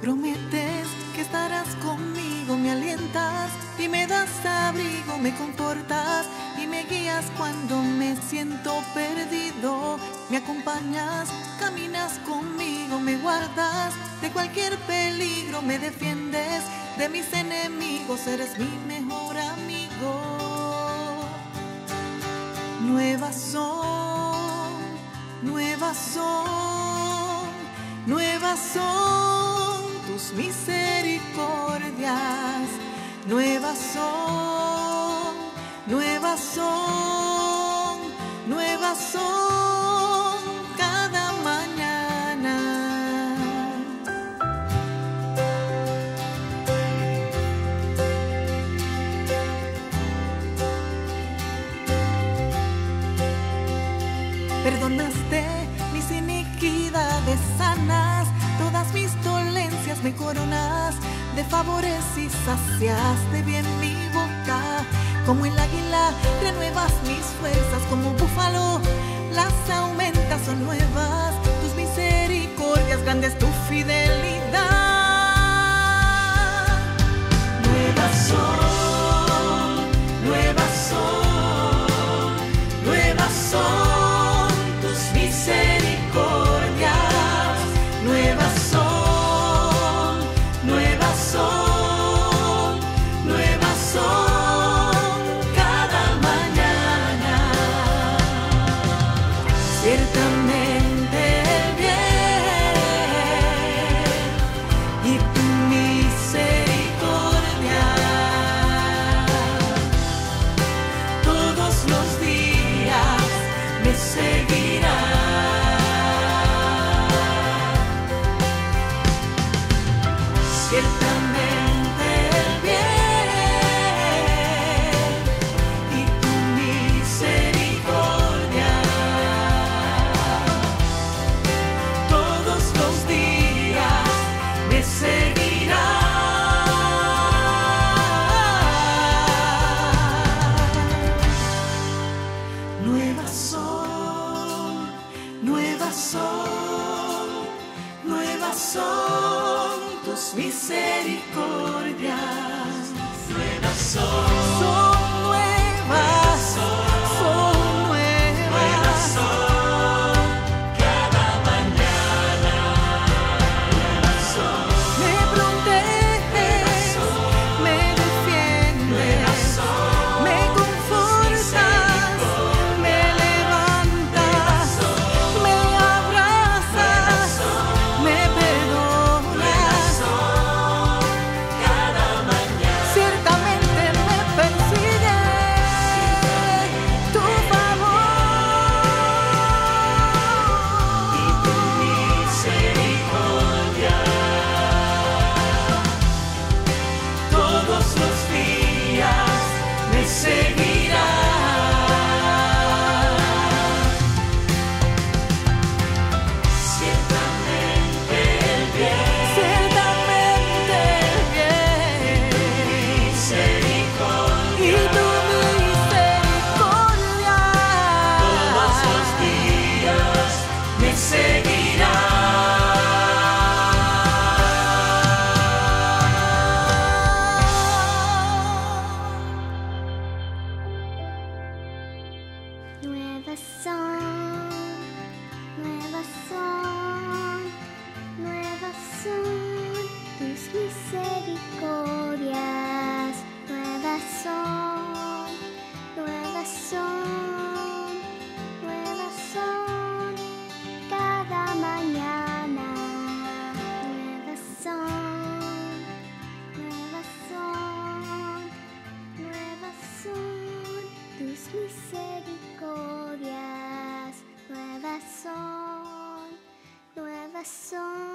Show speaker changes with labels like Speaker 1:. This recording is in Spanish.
Speaker 1: Prometes que estarás conmigo, me alientas y me das abrigo, me confortas y me guías cuando me siento perdido. Me acompañas, caminas conmigo, me guardas de cualquier peligro, me defiendes de mis enemigos, eres mi mejor amigo. Nuevas son, nuevas son, nuevas son tus misericordias. Nuevas son, nuevas son, nuevas son cada mañana. Perdonaste mis iniquidades, sanas todas mis dolencias, me coronas de favores y sacias de bien mi boca. Como el águila renuevas mis fuerzas, como búfalo las aumentas, son nuevas tus misericordias, grande es tu fidelidad. Nuevas son, nuevas son, nuevas son tus misericordias. Nuevas son, nuevas son, nuevas son cada mañana. Ciertamente el bien y tu misericordia todos los días me seguirán. Ciertamente el bien y tu misericordia todos los días me seguirán. Nuevas son, nuevas son, nuevas son tus misericordias. Nuevas son, son nuevas, son nuevas, son cada mañana. Nuevas son, me proteges, me defiendes, me confortas, me levantas, me abrazas, me perdonas. Ciertamente me persigue tu favor y tu misericordia todos los días me seguirán. Ciertamente el bien, ciertamente el bien, misericordia y tu misericordia todos los días me seguirán.
Speaker 2: Nuevas son, nuevas son, nuevas son tus misericordias. Nuevas son, nuevas son, nuevas son cada mañana. Nuevas son, nuevas son, nuevas son tus misericordias. Nuevas son, nuevas son.